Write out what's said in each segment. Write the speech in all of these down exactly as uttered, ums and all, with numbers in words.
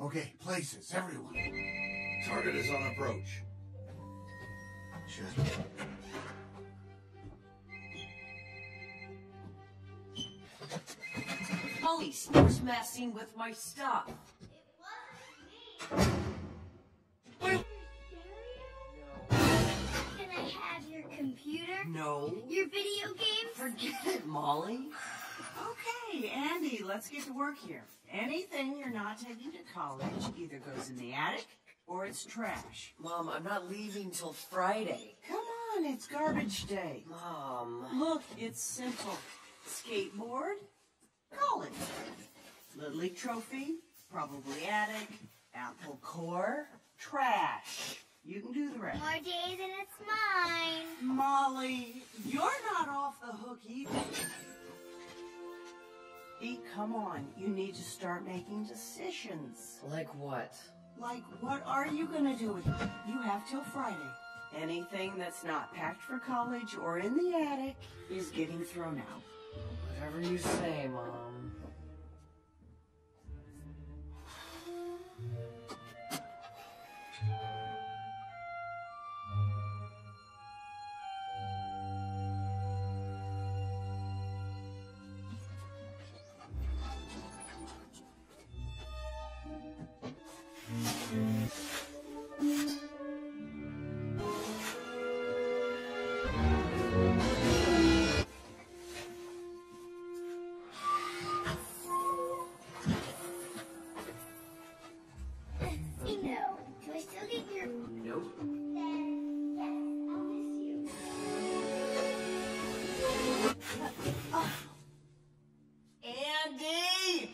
Okay, places, everyone. Target is on approach. Shit. Police was messing with my stuff. It wasn't me. Can I have your computer? No. Your video games? Forget it, Molly. Okay, Andy, let's get to work here. Anything you're not taking to college either goes in the attic or it's trash. Mom, I'm not leaving till Friday. Come on, it's garbage day. Mom. Look, it's simple. Skateboard, college. Little League trophy, probably attic. Apple core, trash. You can do the rest. More days and it's mine. Molly, you're not off the hook either. Pete, come on. You need to start making decisions. Like what? Like, what are you gonna do with it? You have till Friday. Anything that's not packed for college or in the attic is getting thrown out. Whatever you say, Mom. No. Do I still get your... Nope. Then, yes, I'll miss you. Andy!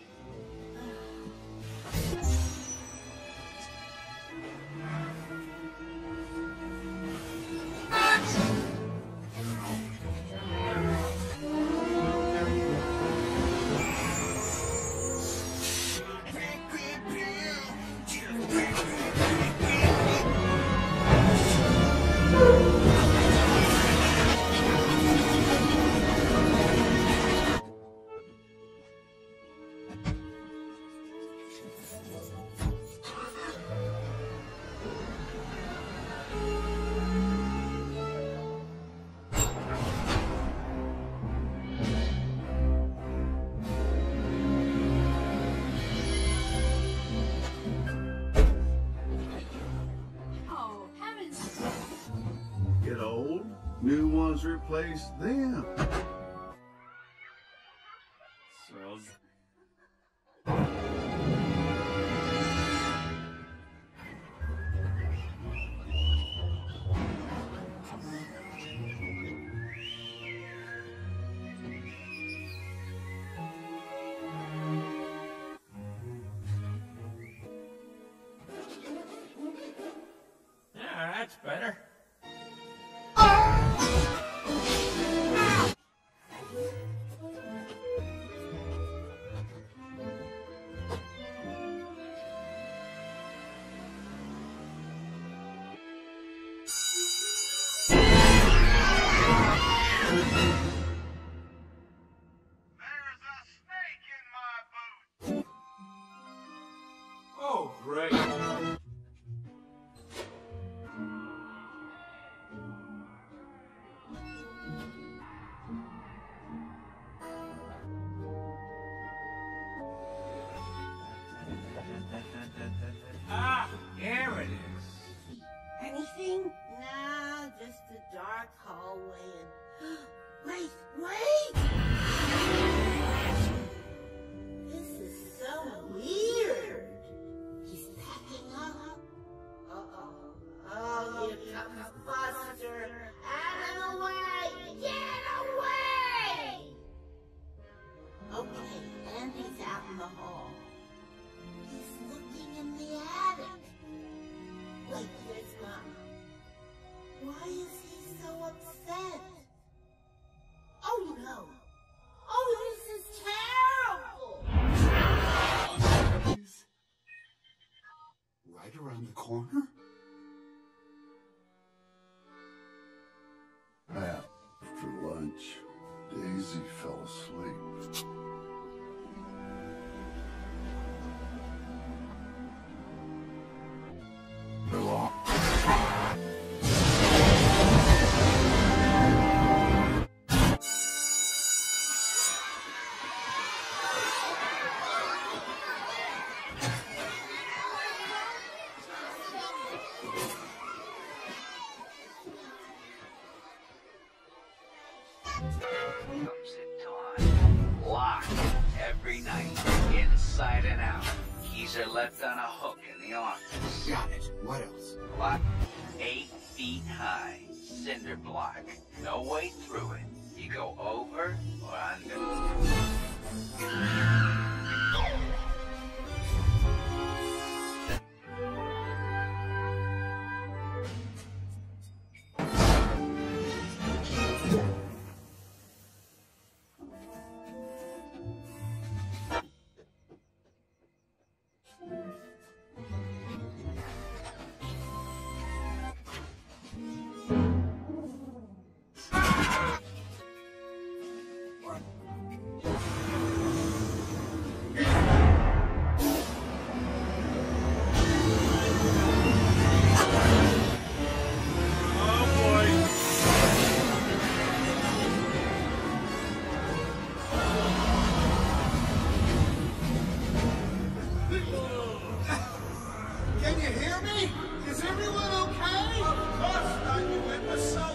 Oh, heavens. Get old, new ones replace them. So Yeah, that's better. Oh, great. Ah, here it is. Anything? Nah, just a dark hallway and... Wait, wait! This is so weird. He's packing up. Uh-oh. Oh, here comes Buster. Out of the way! Get away! Okay, Andy's out in the hall. He's looking in the attic. Wait, there's Mom. Why is he so upset? Oh no! Oh, this is terrible! Right around the corner? after lunch, Daisy fell asleep. Keys are left on a hook in the office. Got it. What else? Block eight feet high. Cinder block. No way through it. You go over or under. Can you hear me? Is everyone okay? Of course not, you imbecile!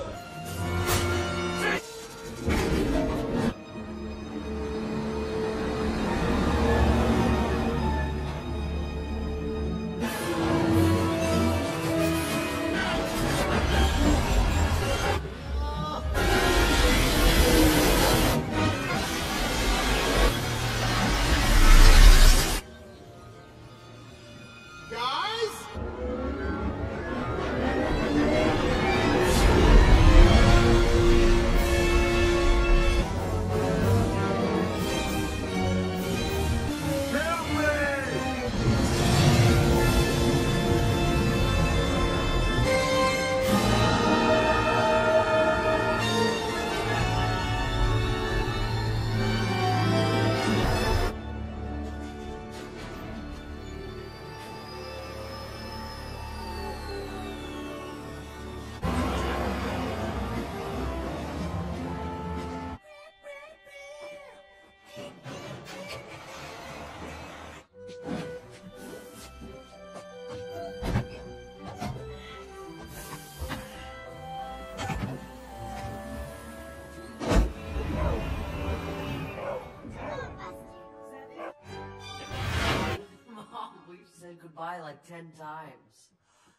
Goodbye like ten times.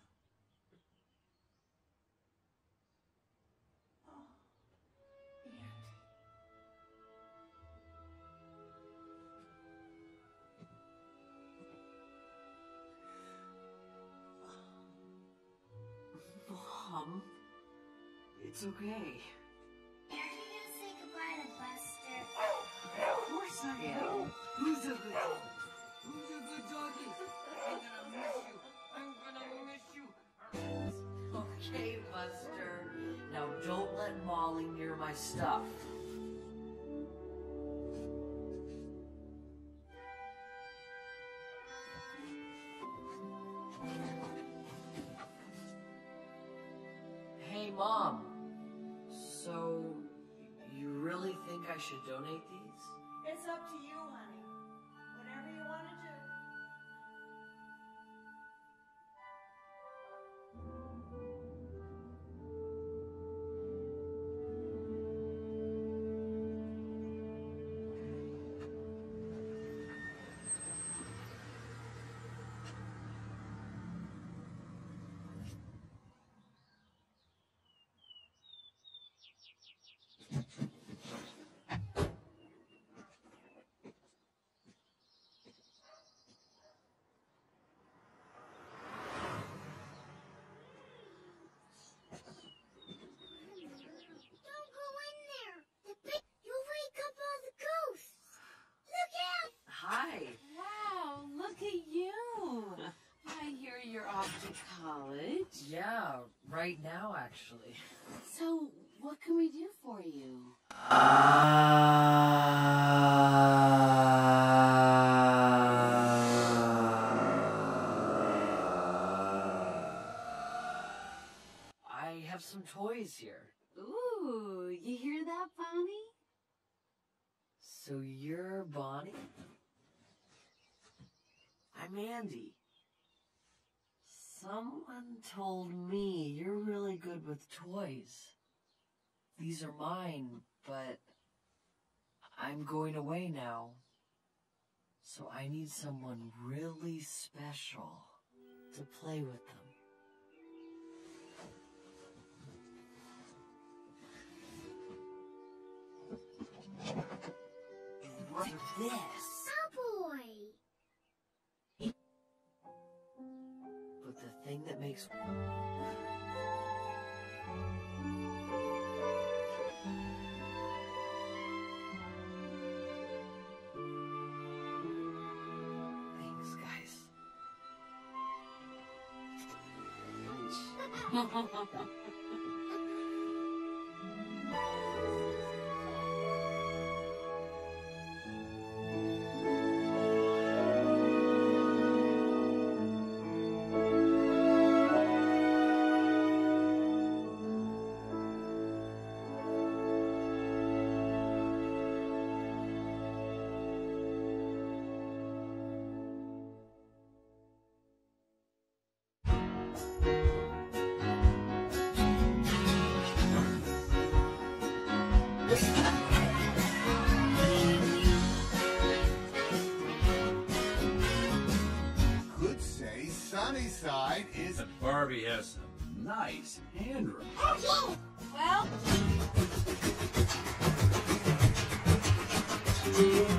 Mom, it's okay. Are you gonna say goodbye to Buster? Of course I am. Who's a good dog? Who's a good doggy? I'm gonna miss you. I'm gonna miss you. Okay, Buster. Now don't let Molly near my stuff. Hey, Mom. So, you really think I should donate these? It's up to you, honey. Whatever you want to do. Don't go in there. The big, you'll wake up all the ghosts. Look out! Hi. Wow, look at you. I hear you're off to college. Yeah, right now, actually. So, what can we do for you? I have some toys here. Ooh, you hear that, Bonnie? So you're Bonnie? I'm Andy. Someone told me you're really good with toys. These are mine, but I'm going away now. So I need someone really special to play with them. Like this. Oh boy! But the thing that makes... Thanks, guys. Could say Sunnyside is... And Barbie has some nice handwriting. Well...